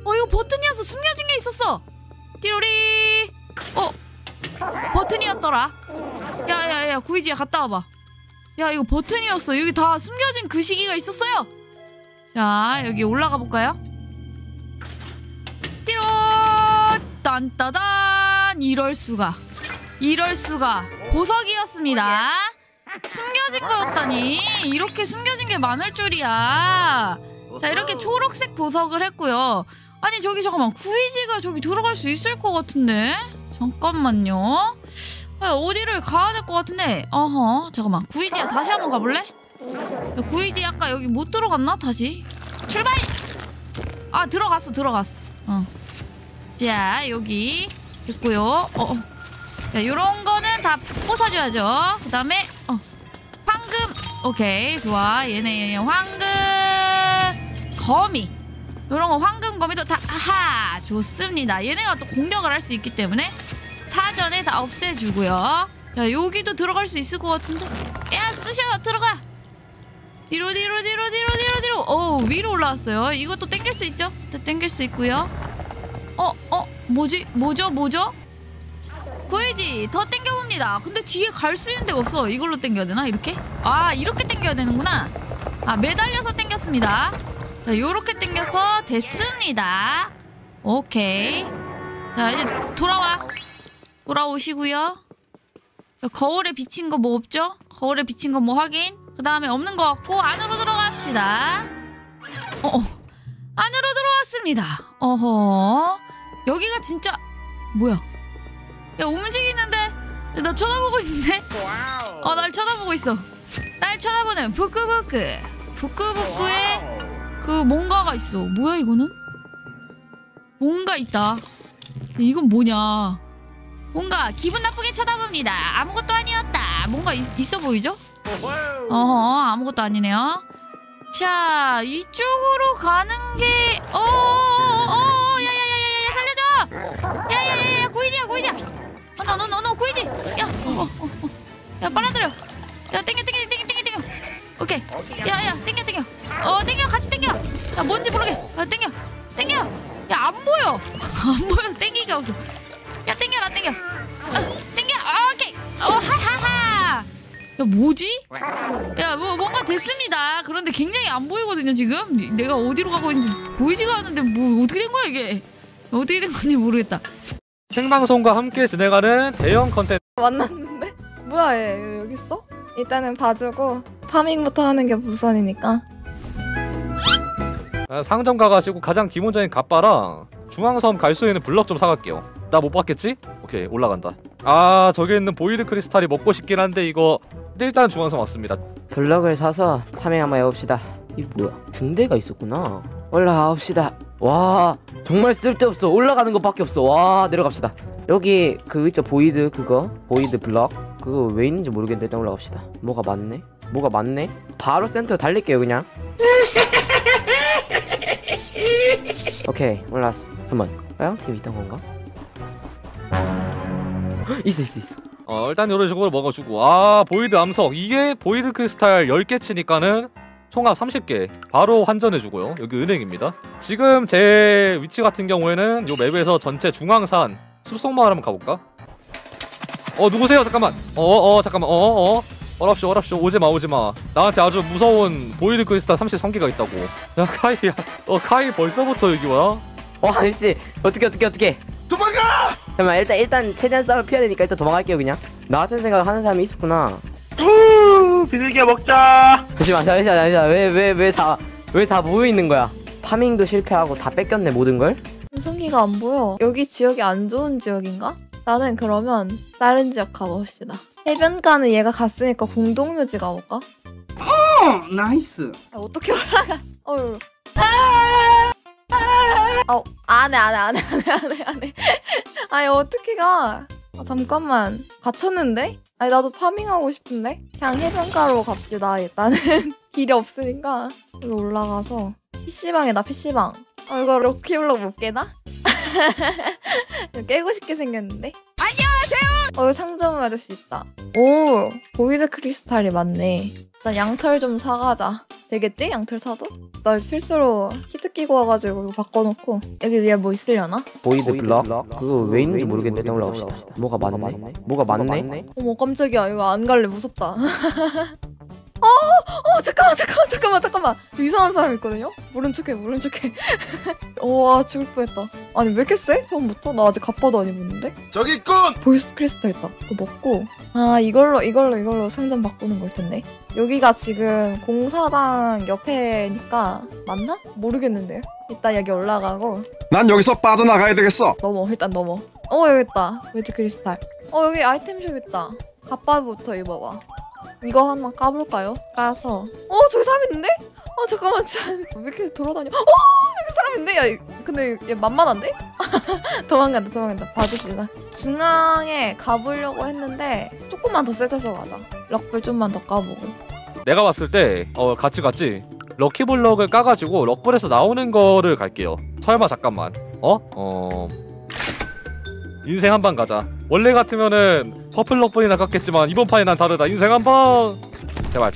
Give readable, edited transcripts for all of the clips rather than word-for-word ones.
이거 버튼이었어. 숨겨진 게 있었어. 띠로리. 버튼이었더라. 야야야 구이지야 갔다 와봐. 야 이거 버튼이었어. 여기 다 숨겨진 그 시기가 있었어요. 자 여기 올라가 볼까요? 띠로 딴따단. 이럴수가 보석이었습니다. 숨겨진 거였다니. 이렇게 숨겨진 게 많을 줄이야. 자 이렇게 초록색 보석을 했고요. 아니 저기 잠깐만 구이지가 저기 들어갈 수 있을 것 같은데. 잠깐만요. 어디를 가야 될 것 같은데. 잠깐만 구이지야 다시 한번 가볼래? 야, 구이지 아까 여기 못 들어갔나? 다시 출발! 들어갔어. 자 여기 됐고요. 자 요런 거는 다 부숴줘야죠. 그 다음에 황금. 오케이 좋아. 얘네 황금 거미. 요런 거 황금 거미도 다 좋습니다. 얘네가 또 공격을 할 수 있기 때문에 사전에 다 없애주고요. 자 여기도 들어갈 수 있을 것 같은데. 야 쑤셔 들어가. 뒤로. 위로 올라왔어요. 이것도 땡길 수 있죠? 또 땡길 수 있고요. 뭐죠? 구이지 더 땡겨봅니다. 근데 뒤에 갈 수 있는 데가 없어. 이걸로 땡겨야 되나? 이렇게? 이렇게 땡겨야 되는구나. 매달려서 땡겼습니다. 자 요렇게 땡겨서 됐습니다. 오케이. 자 이제 돌아오시고요. 자 거울에 비친 거 뭐 없죠? 거울에 비친 거 뭐 확인. 그 다음에 없는 거 같고 안으로 들어갑시다. 안으로 들어왔습니다. 여기가 진짜 뭐야? 야 움직이는데? 나 쳐다보고 있는데? 날 쳐다보고 있어. 날 쳐다보는 부끄부끄의 그 뭔가가 있어. 뭐야 이거는? 뭔가 있다. 이건 뭐냐? 뭔가 기분 나쁘게 쳐다봅니다. 아무것도 아니었다. 뭔가 있어 보이죠? 아무것도 아니네요. 자 이쪽으로 가는 게 야야야야야 살려줘. 야야야야 구이지야 너 구이지. 야 빨아들여. 야 땡겨. 오케이. 야야 땡겨. 땡겨 같이 땡겨. 야 뭔지 모르게. 땡겨. 야 안 보여. 땡기가 없어. 야 땡겨라. 땡겨. 오케이. 하하하. 야 뭐지? 야 뭔가 됐습니다. 그런데 굉장히 안 보이거든요 지금. 내가 어디로 가고 있는지 보이지가 않는데 뭐 어떻게 된 거야 이게? 어떻게 된 건지 모르겠다. 생방송과 함께 진행하는 대형 컨텐츠 만났는데? 뭐야 얘 여기 있어? 일단은 봐주고 파밍부터 하는 게 우선이니까. 상점 가가지고 가장 기본적인 갓바랑 중앙섬 갈 수 있는 블럭 좀 사갈게요. 나 못 봤겠지? 오케이 올라간다. 저기 있는 보이드 크리스탈이 먹고 싶긴 한데 이거 일단 중앙섬 왔습니다. 블럭을 사서 파밍 한번 해봅시다. 이게 뭐야? 등대가 있었구나. 올라가봅시다. 와 정말 쓸데없어. 올라가는 것밖에 없어. 와 내려갑시다. 여기 그 있죠 보이드 보이드 블럭 그거 왜 있는지 모르겠는데 일단 올라갑시다. 뭐가 많네. 바로 센터 달릴게요 그냥. 오케이 올라왔어. 잠깐만 빨강팀이 있던 건가? 있어. 일단 이런 식으로 먹어주고 보이드 암석 이게 보이드 크리스탈 10개 치니까는 총합 30개 바로 환전해주고요. 여기 은행입니다. 지금 제 위치 같은 경우에는 요 맵에서 전체 중앙산 숲속마을 한번 가볼까? 누구세요? 잠깐만. 잠깐만. 어랍쇼 오지마. 나한테 아주 무서운 보이드 크리스탈 33개가 있다고. 야 카이야 카이 벌써부터 여기 와? 아니지 어떻게 도망가! 잠깐만 일단 최대한 싸움을 피해야 되니까 일단 도망갈게요 그냥. 나 같은 생각을 하는 사람이 있었구나. 비둘기야 먹자. 잠시만 왜 다 모여있는 거야? 파밍도 실패하고 다 뺏겼네 모든걸? 우성이가 안 보여. 여기 지역이 안 좋은 지역인가? 나는 그러면 다른 지역 가봅시다. 해변가는 얘가 갔으니까 공동묘지 가볼까? 나이스. 야, 어떻게 올라가? 안 해. 아니 어떻게 가? 잠깐만 gat쳤는데? 아니 나도 파밍하고 싶은데? 그냥 해변가로 갑시다. 일단은 길이 없으니까 여기 올라가서 PC방이다 PC방. 이거 럭키블럭 못 깨나? 깨고 싶게 생겼는데? 안녕하세요! 여기 상점 아저씨 있다. 오, 보이드 크리스탈이 많네. 일단 양털 좀 사가자. 되겠지? 양털 사도? 나 실수로 히트 끼고 와가지고 이거 바꿔놓고 여기 위에 뭐 있으려나? 보이드 블럭? 그거 왜 있는지 모르겠는데 일단 올라갑시다. 뭐가 많네? 뭐가 많네? 어머 깜짝이야. 이거 안 갈래. 무섭다. 잠깐만. 저 이상한 사람 있거든요? 모른 척해. 와, 죽을 뻔했다. 아니, 왜 이렇게 세? 처음부터? 나 아직 갑바도 안 입었는데? 저기 있군! 보이스 크리스탈 있다. 이거 먹고. 아, 이걸로 상점 바꾸는 걸 텐데. 여기가 지금 공사장 옆에니까, 맞나? 모르겠는데요? 일단 여기 올라가고. 난 여기서 빠져나가야 되겠어. 일단 넘어. 여기 있다. 보이스 크리스탈. 여기 아이템숍 있다. 갑바부터 입어봐. 이거 하나 까볼까요? 까서 저기 사람 있는데? 잠깐만 진짜 왜 이렇게 돌아다녀? 여기 사람 있는데? 야 근데 얘 만만한데? 도망간다 봐주시나. 중앙에 가보려고 했는데 조금만 더 세져서 가자. 럭블 좀만 더 까보고. 내가 봤을 때 같이 럭키블럭을 까가지고 럭블에서 나오는 거를 갈게요. 설마 잠깐만 인생 한 방 가자. 원래 같으면은 퍼플 럭블이나 깠겠지만 이번 판이 난 다르다. 인생 한 방. 제발.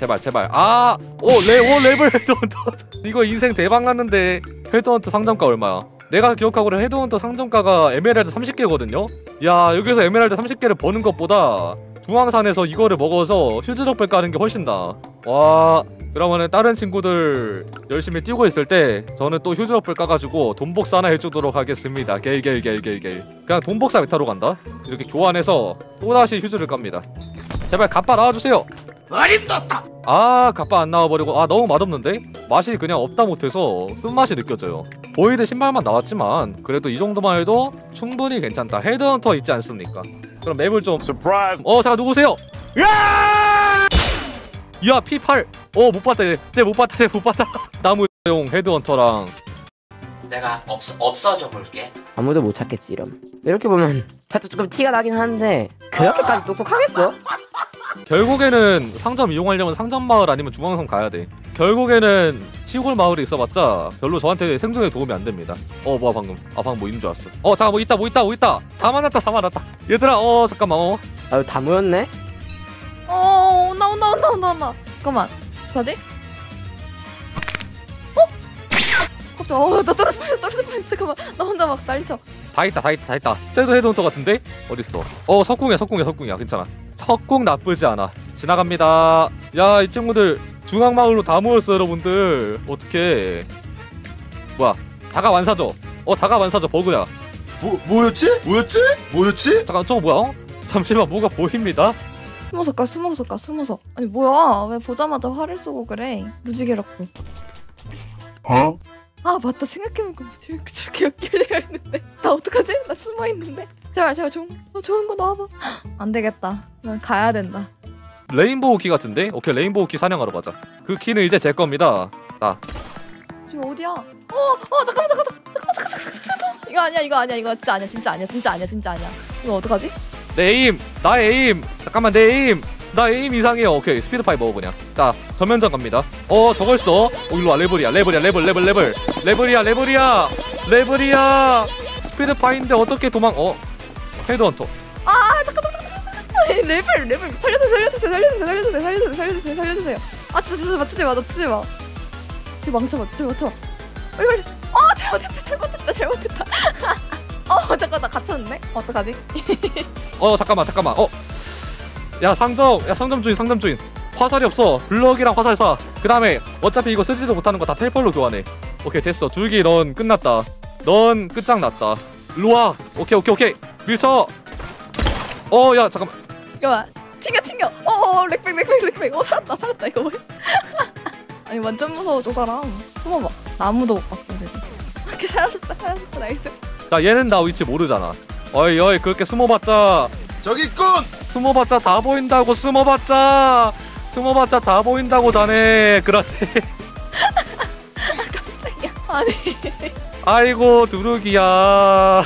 레벨 헤드헌터. 이거 인생 대박 났는데 헤드헌터 상점가 얼마야? 내가 기억하기로 헤드헌터 상점가가 에메랄드 30개거든요? 야, 여기서 에메랄드 30개를 버는 것보다 중앙산에서 이거를 먹어서 휴즈럭블 까는 게 훨씬 나아. 와, 그러면은 다른 친구들 열심히 뛰고 있을 때 저는 또 휴즈럭블 까가지고 돈복사 하나 해주도록 하겠습니다. 겔. 그냥 돈복사 메타로 간다. 이렇게 교환해서 또다시 휴즈를 깝니다. 제발 갑바 나와주세요. 어림없다! 갑바 안 나와버리고 너무 맛없는데? 맛이 그냥 없다 못해서 쓴맛이 느껴져요. 보이드 신발만 나왔지만 그래도 이 정도만 해도 충분히 괜찮다. 헤드헌터 있지 않습니까? 그럼 맵을 좀 서프라이즈. 잠깐 누구세요? 야 P8 못 봤다. 쟤 못 봤다. 나무용 헤드헌터랑 내가 없어져 볼게. 아무도 못 찾겠지 이러면. 이렇게 보면 살짝 조금 티가 나긴 하는데 그렇게까지 똑똑하겠어? 결국에는 상점 이용하려면 상점 마을 아니면 중앙선 가야 돼. 결국에는 시골 마을에 있어봤자 별로 저한테 생존에 도움이 안 됩니다. 뭐야 방금? 방금 뭐 있는 줄 알았어. 잠깐 뭐 있다. 다 만났다. 얘들아 잠깐만. 아유 다 모였네? 온다. 잠깐만. 어떡하지? 깜짝. 나 떨어질 뻔했어. 잠깐만. 나 혼자 막 난리쳐. 다 있다. 쟤도 헤드헌터 같은데? 어딨어? 석궁이야. 괜찮아. 석궁 나쁘지 않아. 지나갑니다. 야, 이 친구들 중앙마을로 다 모였어, 여러분들. 어떡해. 뭐야? 다가 완사죠? 다가 완사죠. 버그야. 뭐였지? 잠깐, 저거 뭐야? 잠시만, 뭐가 보입니다. 숨어서. 아니 뭐야? 왜 보자마자 화를 쏘고 그래? 무지개라고. 맞다. 생각해보니까 저렇게 연결되어 있는데 나 어떡하지? 나 숨어있는데. 제발 좋은 거 나와봐. 안 되겠다. 난 가야 된다. 레인보우 키 같은데? 오케이, 레인보우 키 사냥하러 가자. 그 키는 이제 제 겁니다. 지금 어디야? 잠깐만. 이거 아니야. 이거 진짜 아니야. 이거 어떡하지? 나의 에임. 잠깐만, 내 에임. 나 에임 이상해요. 오케이, 스피드 파이 먹어 그냥. 자, 전면전 갑니다. 저걸 써. 일로 와. 레벨이야. 스피드 파이인데 어떻게 도망? 헤드헌터. 잠깐. 레벨 살려주세요. 진짜 맞추지 마. 쟤 망쳐봐. 빨리. 잘못했다. 잠깐 나 갇혔는데? 어떡하지? 잠깐만. 야, 상점 주인. 화살이 없어. 블럭이랑 화살 사. 그 다음에 어차피 이거 쓰지도 못하는 거 다 텔펄로 교환해. 오케이, 됐어. 줄기 넌 끝났다. 넌 끝장났다. 일로와. 오케이. 밀쳐. 야, 잠깐만. 잠깐만. 튕겨. 렉백. 살았다. 이거 뭐야? 아니 완전 무서워 저 사람. 숨어봐. 나 아무도 못 봤어 지금. 이렇게 살았다. 나이스. 자, 얘는 나 위치 모르잖아. 어이, 그렇게 숨어봤자 저기 있군! 숨어봤자 다 보인다고. 숨어봤자 다 보인다고 자네. 그렇지. 깜짝이야. 아니. 아이고, 두루기야.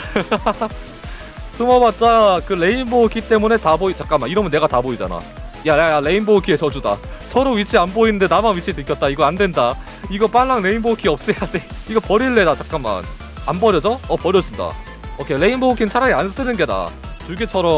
숨어봤자 그 레인보우 키 때문에 다 잠깐만, 이러면 내가 다 보이잖아. 야, 레인보우 키의 저주다. 서로 위치 안 보이는데 나만 위치 들켰다. 이거 안 된다. 이거 빨랑 레인보우 키 없애야 돼. 이거 버릴래. 나 잠깐만. 안 버려져? 버려진다. 오케이, 레인보우 키는 차라리 안 쓰는 게 나아. 줄기처럼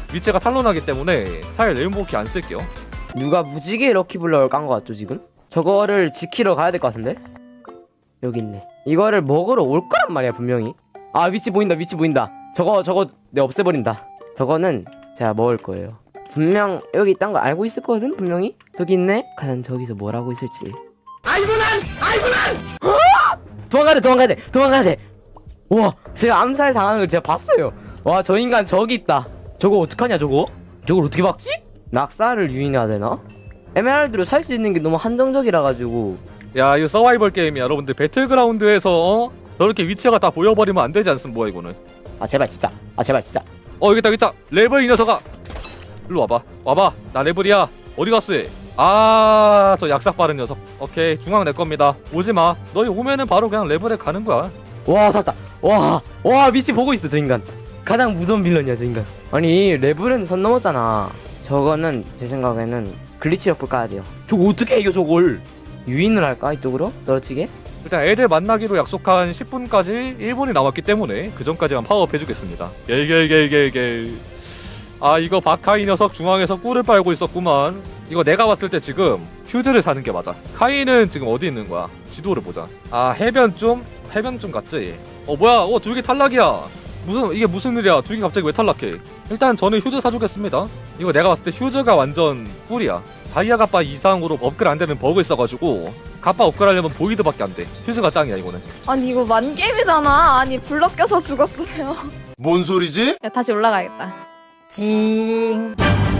위치가 탄론하기 때문에 차라리 레인보우키 안 쓸게요. 누가 무지개 럭키블럭을 깐 거 같죠 지금? 저거를 지키러 가야 될 것 같은데? 여기 있네. 이거를 먹으러 올 거란 말이야 분명히. 아 위치 보인다 위치 보인다. 저거 내 없애버린다. 저거는 제가 먹을 거예요. 분명 여기 있단 거 알고 있을 거거든 분명히. 저기 있네. 과연 저기서 뭘 하고 있을지. 아이고 난 도망가야 돼. 와 제가 암살 당하는 걸 제가 봤어요. 와 저 인간 저기 있다. 저거 어떡하냐 저걸 어떻게 막지? 낙사를 유인해야 되나? 에메랄드를 살 수 있는 게 너무 한정적이라 가지고. 야 이거 서바이벌 게임이야 여러분들. 배틀그라운드에서 저렇게 위치가 다 보여버리면 안 되지 않습니까 뭐야 이거는. 아 제발 진짜. 여기 있다 레벨 이 녀석아. 일로 와봐 나 레벨이야. 어디 갔어 얘? 아 저 약삭 빠른 녀석. 오케이 중앙 내 겁니다. 오지마. 너희 오면은 바로 그냥 레벨에 가는 거야. 와 살았다. 와 위치 보고 있어 저 인간. 가장 무서운 빌런이야 저 인간. 아니 레벨은 선 넘었잖아. 저거는 제 생각에는 글리치 럭블 까야 돼요. 저거 어떻게 이겨 저걸. 유인을 할까 이쪽으로? 떨어지게? 일단 애들 만나기로 약속한 10분까지 1분이 남았기 때문에 그 전까지만 파워업 해주겠습니다. 겔. 아 이거 바카이 녀석 중앙에서 꿀을 빨고 있었구만. 이거 내가 봤을 때 지금 휴즈를 사는 게 맞아. 카이는 지금 어디 있는 거야? 지도를 보자. 아 해변 좀 갔지? 뭐야 둘기 탈락이야. 이게 무슨 일이야. 둘기 갑자기 왜 탈락해? 일단 저는 휴즈 사주겠습니다. 이거 내가 봤을 때 휴즈가 완전 꿀이야. 다이아 갑바 이상으로 업글 안 되는 버그 있어가지고 갑바 업글 하려면 보이드밖에 안 돼. 휴즈가 짱이야 이거는. 아니 이거 만게임이잖아. 아니 블럭 껴서 죽었어요. 뭔 소리지? 야 다시 올라가야겠다. 징.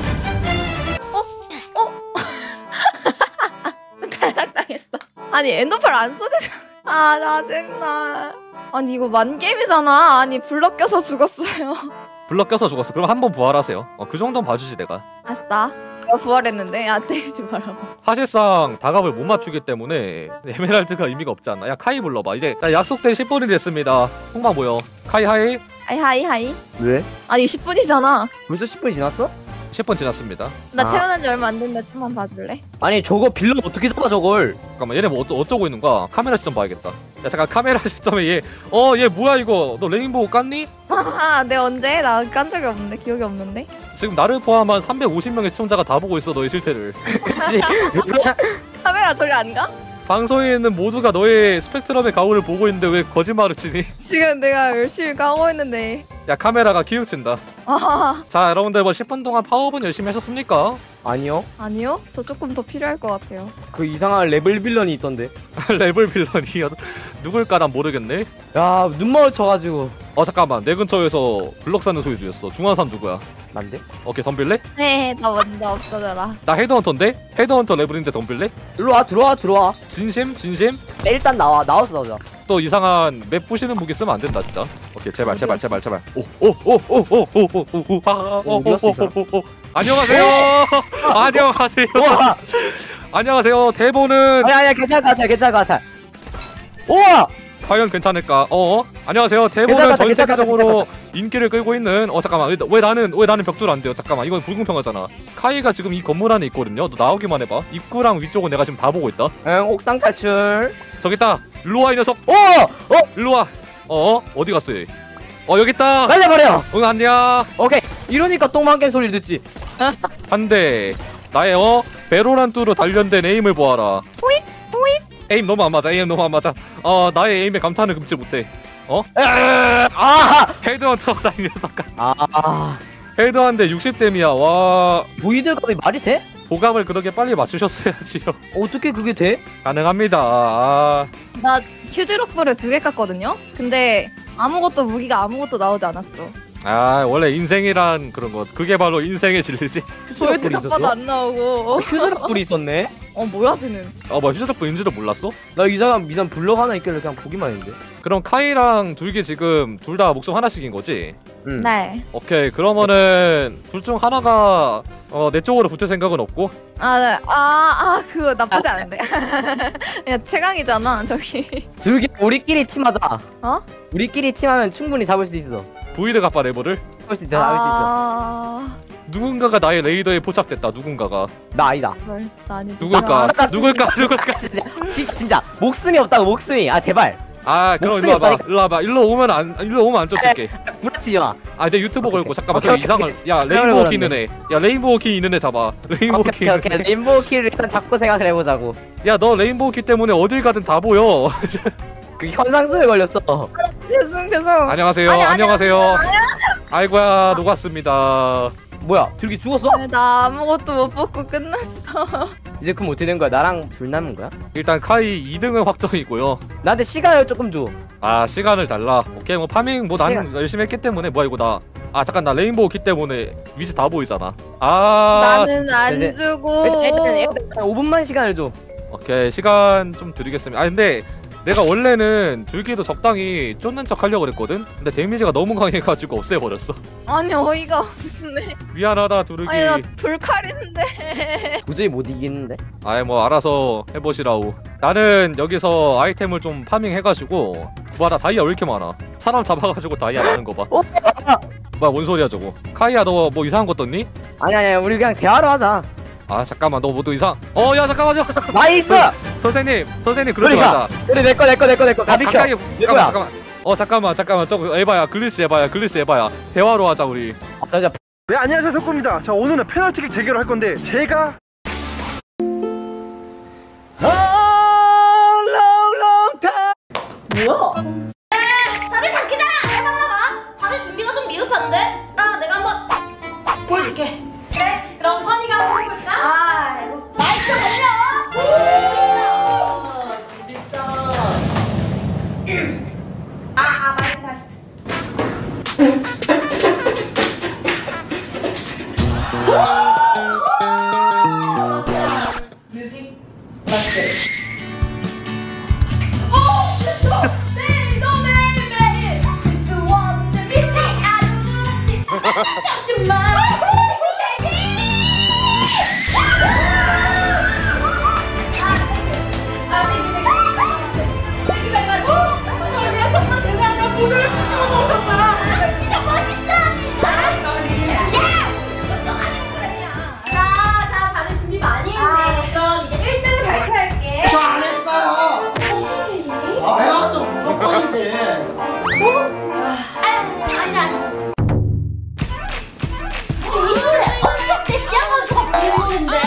탈락당했어. 아니 엔더펄 안 써지잖아. 아 짜증나. 아니 이거 만게임이잖아. 아니 블럭 껴서 죽었어요. 블럭 껴서 죽었어. 그럼 한번 부활하세요. 그 정도는 봐주지 내가. 아싸. 내가 부활했는데 야 때리지 말라고. 사실상 다갑을 못 맞추기 때문에 에메랄드가 의미가 없지 않나. 야 카이 불러봐. 이제 약속된 10분이 됐습니다. 통방 모여. 카이 하이. 하이. 왜? 아니 10분이잖아. 벌써 10분이 지났어? 10분 지났습니다. 나 태어난 지 얼마 안 됐는데 좀만 봐줄래? 아니 저거 빌런 어떻게 잡아 저걸. 잠깐만 얘네 뭐 어쩌고 있는 거야? 카메라 시점 봐야겠다. 야 잠깐 카메라 시점에 얘 뭐야 이거. 너 레인보우 깠니? 아, 내 언제? 나 깐 적이 없는데 기억이 없는데. 지금 나를 포함한 350명의 시청자가 다 보고 있어 너의 실태를. 그치? 카메라 저리 안 가? 방송에 있는 모두가 너의 스펙트럼의 가오를 보고 있는데 왜 거짓말을 치니? 지금 내가 열심히 까고 있는데. 야 카메라가 기웃친다. 아, 자 여러분들 10분 동안 파워업은 열심히 하셨습니까? 아니요. 아니요? 저 조금 더 필요할 것 같아요. 그 이상한 레벨 빌런이 있던데. 레벨 빌런이 누굴까 난 모르겠네. 야 눈마을 쳐가지고. 잠깐만 내 근처에서 블럭 사는 소리 들렸어. 중앙산 누구야? 난데? 오케이 덤빌래? 네, 나 먼저 없어져라. 나 헤드헌터인데? 헤드헌터 레벨인데 덤빌래? 일로와 들어와. 진심? 일단 나와서 싸우자. 또 이상한 맵 부시는 무기 쓰면 안 된다 진짜. 오케이 제발. 안녕하세요. 안녕하세요. 대본은 아니야 괜찮을 것 같아. 우와. 과연 괜찮을까? 안녕하세요. 대본은 전 세계적으로 인기를 끌고 있는 잠깐만 왜 나는 벽돌 안 돼요? 잠깐만 이건 불공평하잖아. 카이가 지금 이 건물 안에 있거든요. 너 나오기만 해봐. 입구랑 위쪽은 내가 지금 다 보고 있다. 응 옥상 탈출. 저기 있다. 일로와 이 녀석. 일로와. 어디 갔어 얘? 여기 있다. 날려버려. 응 안녕. 오케이. 이러니까 똥망개 소리 듣지. 한대 나의 베로란뚜로 단련된 에임을 보아라. 에임 너무 안 맞아. 나의 에임에 감탄을 금치 못해. 헤드헌터다 이 녀석아. 헤드헌데 60댐이야. 와 보이드값이 말이 돼? 보감을 그렇게 빨리 맞추셨어야지요. 어떻게 그게 돼? 가능합니다. 나 휴즈록불을 2개 깠거든요? 근데 무기가 아무것도 나오지 않았어. 원래 인생이란 그런 거. 그게 바로 인생의 진리지. 보이드 값봐도 안 나오고. 휴즈록불이 있었네? 뭐야 쟤는. 뭐 휴즈덕분인지도 몰랐어? 나 이상 블럭 하나 있길래 그냥 보기만 했는데. 그럼 카이랑 둘기 지금 둘 다 목숨 하나씩인 거지? 응. 네. 오케이 그러면은 둘 중 하나가 내 쪽으로 붙을 생각은 없고. 그거 나쁘지 않은데. 야 최강이잖아 저기. 둘기 우리끼리 팀하자. 우리끼리 팀하면 충분히 잡을 수 있어. 보이드 갑바 레버를? 잡을 수 있어. 누군가가 나의 레이더에 포착됐다. 누군가가. 나 아니다. 나 아니지. 누굴까? 진짜 목숨이 없다고 목숨이. 제발. 아 그럼 목소리 일로 와봐. 일로 와봐. 일로 오면 안 쫓을게. 부러지지 마. 아 내 유튜브 걸고 잠깐만 오케이, 저기 이상을. 야 그래, 레인보우 그래, 키 있는 애. 야 레인보우 키 있는 애 잡아. 레인보우 키. 오케이 오케이. 레인보우 키를 일단 잡고 생각을 해보자고. 야너 레인보우 키 때문에 어딜 가든 다 보여. 그 현상수에 걸렸어. 죄송. 안녕하세요. 아니, 안녕하세요. 아이고야 녹았습니다. 뭐야? 들기 죽었어? 아니, 나 아무것도 못 뽑고 끝났어. 이제 그럼 어떻게 된 거야? 나랑 둘 남은 거야? 일단 카이 2등은 확정이고요. 나한테 시간을 조금 줘. 아 시간을 달라. 오케이 뭐 파밍 뭐 난 시간. 열심히 했기 때문에 뭐야 이거 나. 아 잠깐 나 레인보우 키 때문에 위치 다 보이잖아. 아 나는 안 이제- 주고. 일단 5분만 시간을 줘. 오케이 시간 좀 드리겠습니다. 아 근데 내가 원래는 줄기도 적당히 쫓는 척 하려고 그랬거든. 근데 데미지가 너무 강해가지고 없애버렸어. 아니 어이가 없네. 미안하다 두르기. 아니 나 돌칼인데. 도저히 못 이기는데. 아이 뭐 알아서 해보시라우. 나는 여기서 아이템을 좀 파밍해가지고 봐라 다이아 왜 이렇게 많아. 사람 잡아가지고 다이아 많은 거 봐. 뭐야 뭔 소리야 저거. 카이야 너 뭐 이상한 거 떴니? 아니 우리 그냥 대화로 하자. 아 잠깐만 너 뭐또 이상. 야 잠깐만요. 나이스. 선생님 그러지 그러니까. 마자. 그래 내꺼 다 비켜. 가까이 내 거야. 잠깐만 저거 에바야 글리스 에바야 대화로 하자 우리. 자 네 안녕하세요 석구입니다. 자 오늘은 페널티킥 대결을 할 건데 제가 다들 잡히자! 해봤나봐! 다들 준비가 좀 미흡한데? 내가 한번 보여줄게. 그래? 그럼 선이가 한번 해볼까? 마이크 걸려! 마이크 테스트. 뮤직 마스터. 매일 너 매일매일 수없는 리스트 아주 잠시만 정말 대단한 분을 모셨다. 진짜 멋있어. 자, 다들 준비 많이 했네. 그럼 이제 1등을 발표할게. 저 안 했어요. 해야죠. 무조건이지. 아니. 이 노래 엄청 섹시한 건 부르는데.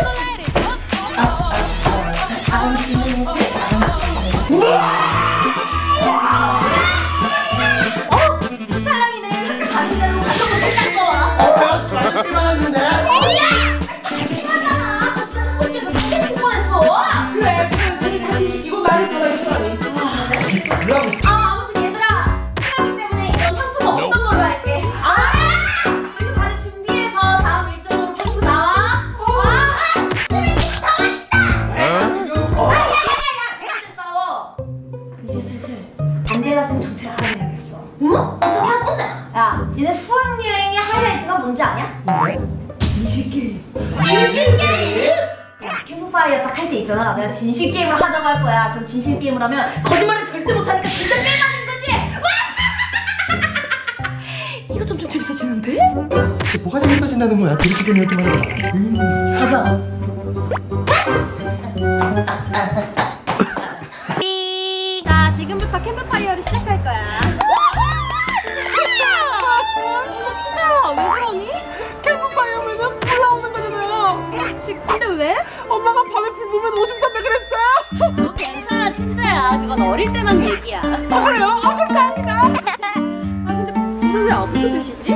찰랑이는 학교 가는 대로 가서 못할 거야. 그렇게 많았는데. 혼자서 시계 신고 했어. 그래, 쟤를 다시 시키고 나를 보내줬더니. 아무튼 얘들아, 끝나기 때문에 이런 상품은 없던 걸로 할게. 그리고 다들 준비해서 다음 일정으로 방송 나와. 우리 진짜 멋있다. 야야야야, 싸워. 이제 슬슬 안젤라 쌤 정체를 알아내야겠어. 응? 어떻게 할 건데? 야, 니네 수학 여행의 하이라이트가 뭔지 아냐? 진실 게임. 진실 게임? 야, 캠프파이어 딱 할 때 있잖아. 내가 진실 게임을 하자고 할 거야. 그럼 진실 게임을 하면 거짓말은 절대 못하니까 진짜 빼가는 거지. 와! 이거 좀 재밌어지는데? 뭐가 재밌어진다는 거야? 그렇게 재미없기만 해. 가자. 자, 지금부터 캠프파이어를 시작할 거야. 진짜 왜 그러니? 캠프파이어면 불 나오는 거잖아요. 그렇지. 근데 왜? 엄마가 밤에 불 보면 오줌 싼다 그랬어요. 너 괜찮아, 진짜야. 그건 어릴 때만 얘기야. 그래요? 그럼 다행이다. 근데 불을 왜 안 붙여주시지?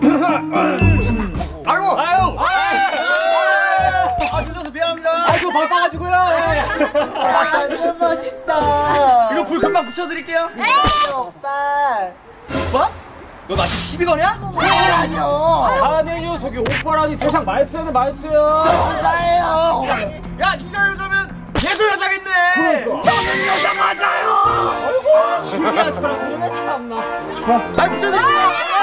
늦어서 미안합니다. 아이고 바빠가지고요. 완전 멋있다. 이거 불 금방 붙여드릴게요. 오빠. 오빠? 너 나한테 시비 거냐? 아니요. 사내 녀석이 오빠라니 세상 말쓰네 말쓰야. 오빠예요. 야 네가 여자면 얘도 여자겠네. 저는 여자 맞아요. 아이고 신기하지 마라. 그러네 참나. 잘 붙여드릴게요.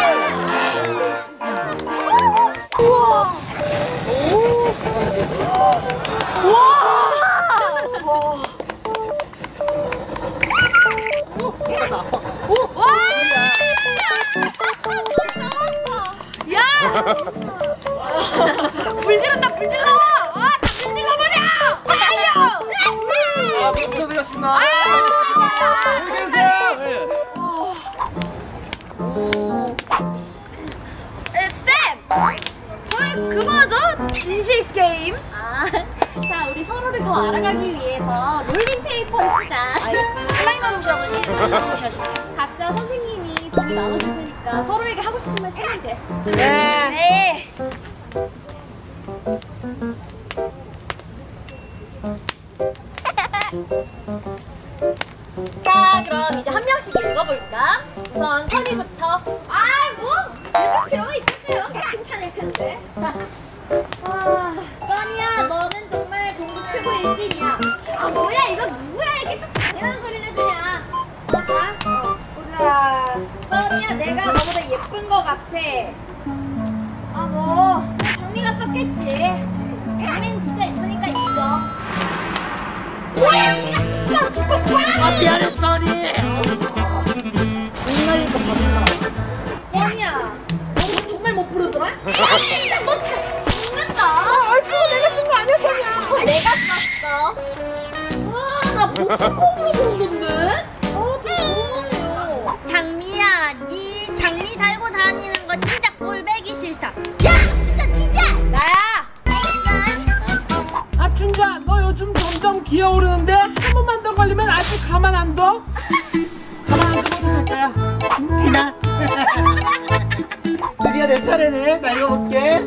불 지른다, 불 질러! 다 불 질러버려! 아유! 붙여드렸습니다. 아유! 쌤! 그거죠? 진실 게임? 자, 우리 서로를 더 알아가기 위해서 롤링 페이퍼를 쓰자. 플라이만 오셔더니 각자 선생님이 종이 나눠줄 테니까 서로에게 하고 싶은 말 쓰면 돼. 네. 자, 그럼 이제 한 명씩 읽어볼까? 우선 선이부터. 뭐? 읽을 필요가 있을까요? 칭찬일 텐데. 써니야, 너는 정말 공부 최고 일진이야. 뭐야, 이거 누구야? 이렇게 또 당연한 소리를 해주냐. 보자. 써니야, 내가 너보다 예쁜 거 같아. 장미가 썼겠지. 장미는 진짜 예쁘니까 인정. 나도 듣고 싶어! 미안해, 써니! 못 봐준다. 써니야, 너 정말 못 부르더라? 진짜 너 진짜 죽는다. 그거 내가 쓴 거 아니야, 써니야? 내가 썼어. 나 목숨콩으로 부른 건데? 장미야, 니 장미 달고 다니는 거 진짜 꼴배기 싫다. 야, 진짜 진짜! 나야! 춘자, 너 요즘 점점 기어오르는데 한 번만 더 걸리면 아직 가만 안 둬? 가만 안 두고 갈 거야. 드디어 내 차례네. 나 읽어볼게.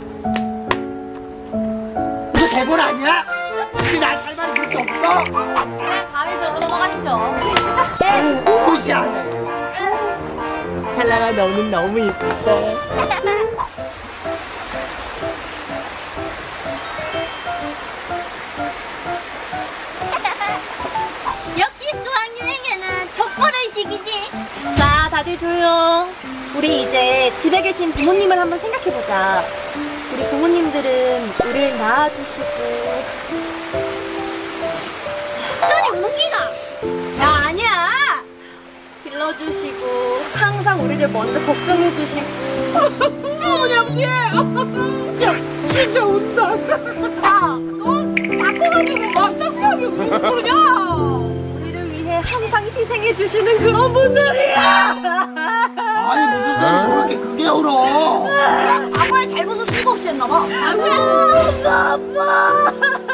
이거 대본 아니야? 우리 날 할 말이 그렇게 없어? 다음 쪽으로 넘어가시죠. 무시하네. 찰나가 너는 너무 이쁘다. 역시 수학여행에는 족벌의식이지. 자, 다들 조용. 우리 이제 집에 계신 부모님을 한번 생각해보자. 우리 부모님들은 우리를 낳아주시고. 써니 운동기가! 야, 아니야! 길러주시고, 항상 우리를 먼저 걱정해주시고. 어머니, 야, 진짜 운다. 야, 너 바꿔가지고 막 짝짝이 왜 그러냐? 우리를 위해 항상 희생해주시는 그런 분들이야. 아니 무슨 소리 저렇게 크게 울어? 아빠의 잘못을 수가 없이 했나봐. 아빠.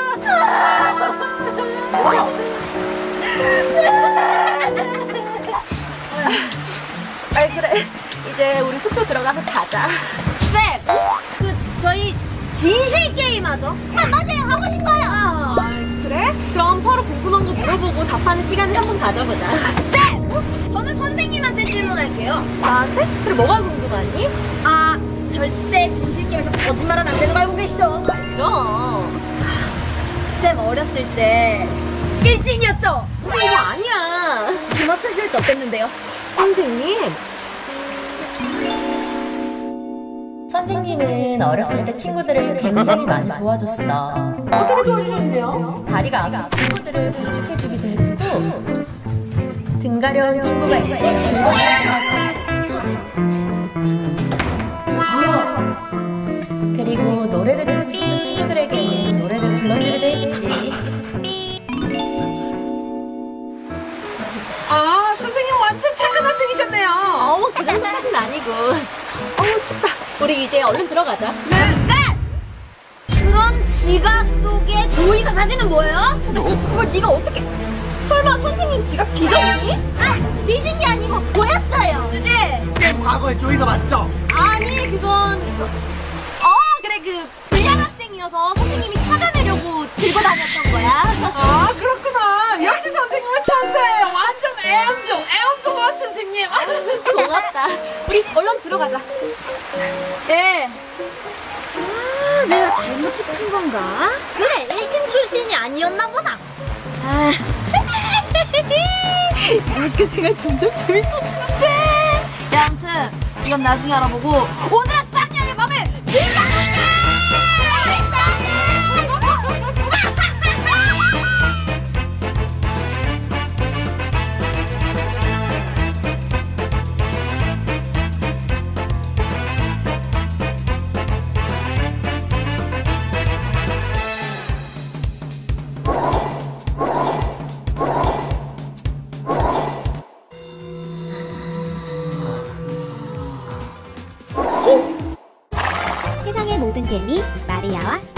그래. 이제 우리 숙소 들어가서 자자. 쌤, 저희 진실 게임 하죠? 맞아요. 하고 싶어요. 그래? 그럼 서로 궁금한 거 물어보고 답하는 시간을 한번 가져보자. 쌤! 저는 선생님한테 질문할게요. 나한테? 그래, 뭐가 궁금하니? 절대 진실 게임에서 거짓말하면 안 되는 거 알고 계시죠? 그럼. 쌤 어렸을 때 일진이었죠? 아니야. 김학철 씨할 때 어땠는데요? 선생님? 선생님은 어렸을 때 친구들을 굉장히 많이 도와줬어. 어떻게 도와주셨는데요? 다리가 아픈 친구들을 부축해주기도 했고, 등 가려운 친구가 있으면 그리고 노래를 듣고 싶은 친구들에게는 노래를 불러주기도 했지. 선생님 완전 착한 학생이셨네요. 그 정도까진 아니고. 춥다. 우리 이제 얼른 들어가자. 네. 그럼 지갑 속에 조이사 사진은 뭐예요? 그걸 네가 어떻게? 설마 선생님 지갑 뒤졌니? 뒤진 게 아니고 보였어요. 네. 쌤 과거에 조이사 맞죠? 아니, 그건 그래, 불량 학생이어서 선생님이 찾아내려고 들고 다녔던 거야. 그렇구나. 역시 선생님은 천재예요. 완전 애엄정아 선생님. 고맙다. 우리 얼른 들어가자. 네. 내가 잘못 짚은 건가? 그래, 1층 출신이 아니었나 보다. 이렇게 생각 점점 재밌어지는데. 야, 아무튼 이건 나중에 알아보고 오늘은 쌍년의 밤을 즐겨볼게! 제니, 마리아와